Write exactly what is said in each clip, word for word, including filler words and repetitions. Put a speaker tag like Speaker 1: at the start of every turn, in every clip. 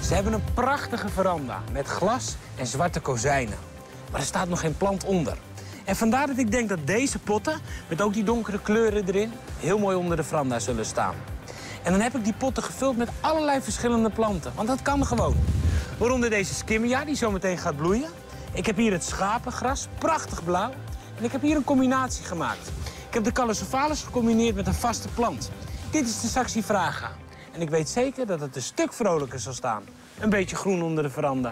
Speaker 1: Ze hebben een prachtige veranda met glas en zwarte kozijnen. Maar er staat nog geen plant onder. En vandaar dat ik denk dat deze potten, met ook die donkere kleuren erin, heel mooi onder de veranda zullen staan. En dan heb ik die potten gevuld met allerlei verschillende planten. Want dat kan gewoon. Waaronder deze skimmia, die zo meteen gaat bloeien. Ik heb hier het schapengras, prachtig blauw. En ik heb hier een combinatie gemaakt. Ik heb de caliciophalis gecombineerd met een vaste plant. Dit is de saxifraga. En ik weet zeker dat het een stuk vrolijker zal staan. Een beetje groen onder de veranda.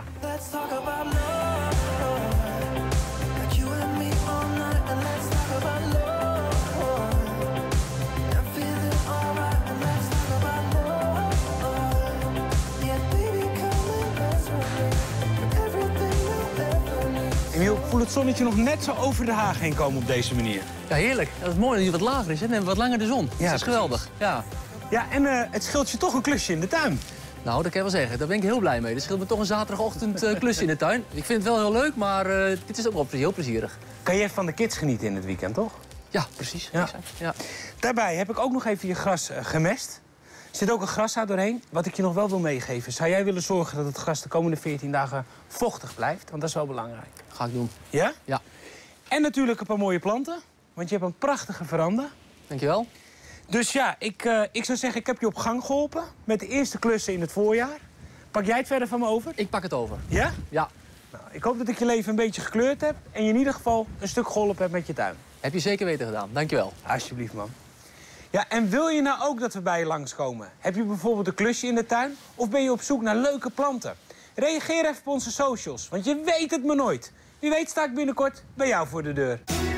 Speaker 1: Emiel, voel het zonnetje nog net zo over de haag heen komen op deze manier.
Speaker 2: Ja, heerlijk. Dat is mooi dat hij wat lager is hè? En wat langer de zon.
Speaker 1: Ja,
Speaker 2: dat is geweldig. Ja,
Speaker 1: ja en uh, het scheelt je toch een klusje in de tuin.
Speaker 2: nou, dat kan je wel zeggen. Daar ben ik heel blij mee. Dat scheelt me toch een zaterdagochtend uh, klusje in de tuin. Ik vind het wel heel leuk, maar uh, dit is ook wel heel plezierig.
Speaker 1: Kan je even van de kids genieten in het weekend, toch?
Speaker 2: Ja, precies.
Speaker 1: Ja.
Speaker 2: Exact. Ja.
Speaker 1: Daarbij heb ik ook nog even je gras uh, gemest. Er zit ook een graszaad doorheen. Wat ik je nog wel wil meegeven. Zou jij willen zorgen dat het gras de komende veertien dagen vochtig blijft? Want dat is wel belangrijk.
Speaker 2: Ga ik doen.
Speaker 1: Ja?
Speaker 2: Ja.
Speaker 1: En natuurlijk een paar mooie planten. Want je hebt een prachtige veranda.
Speaker 2: Dankjewel.
Speaker 1: Dus ja, ik, uh, ik zou zeggen, ik heb je op gang geholpen. Met de eerste klussen in het voorjaar. Pak jij het verder van me over?
Speaker 2: Ik pak het over.
Speaker 1: Ja?
Speaker 2: Ja.
Speaker 1: Nou, ik hoop dat ik je leven een beetje gekleurd heb. En je in ieder geval een stuk geholpen hebt met je tuin.
Speaker 2: Heb je zeker weten gedaan. Dankjewel.
Speaker 1: Alsjeblieft, man. Ja, en wil je nou ook dat we bij je langskomen? Heb je bijvoorbeeld een klusje in de tuin? Of ben je op zoek naar leuke planten? Reageer even op onze socials, want je weet het maar nooit. Wie weet sta ik binnenkort bij jou voor de deur.